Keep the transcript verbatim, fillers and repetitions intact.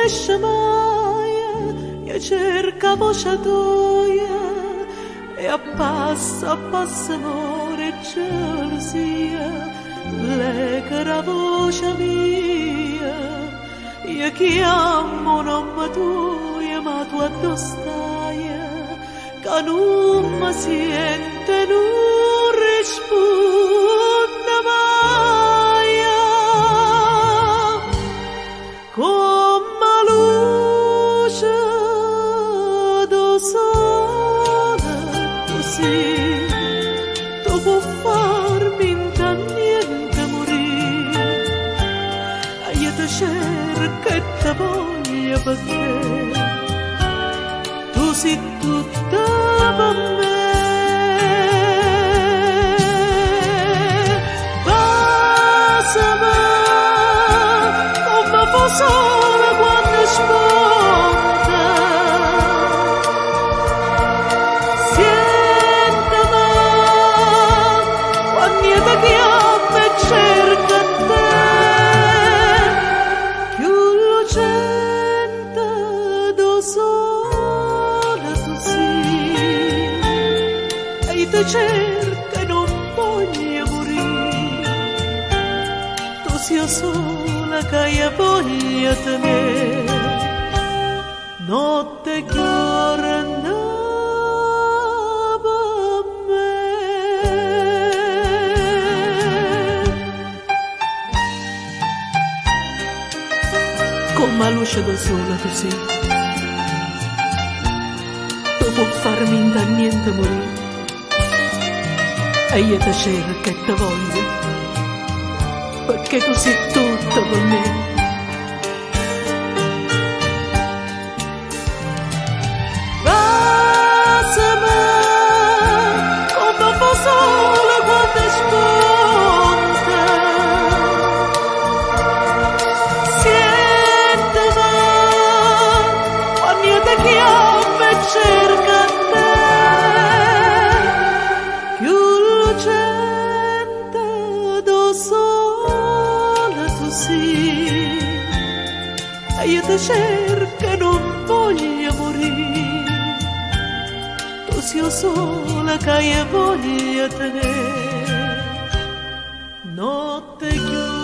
riesce mai, io cerca voce tua e a passo a passo amore e gelosia, lega la voce mia, io chiamo nome tuo, ma tu addosso stai, che non mi sente, non risponde mai. Come luce do sole, così tu puoi farmi da niente morire, e io ti cerco e ti voglio perché tu sei tutta per me. Solo quando spunta, sientami quando io ti chiamo e cerco te, più lucente do sole tu sei, e io ti cerco e non voglio morire, tu sei sola che io voglio tenere, notte giorno per me. Come la luce del sole tu sei, tu puoi farmi da niente morire, e io ti cerco e ti voglio perché tu sei tutto per me. Baciami come fa solo quando spunta, sientami quando io ti chiamo e cerco te, più lucente do sole tu sei, e io ti cerco e non voglio morire, tu sei sola che io voglio tenere, notte chiusa.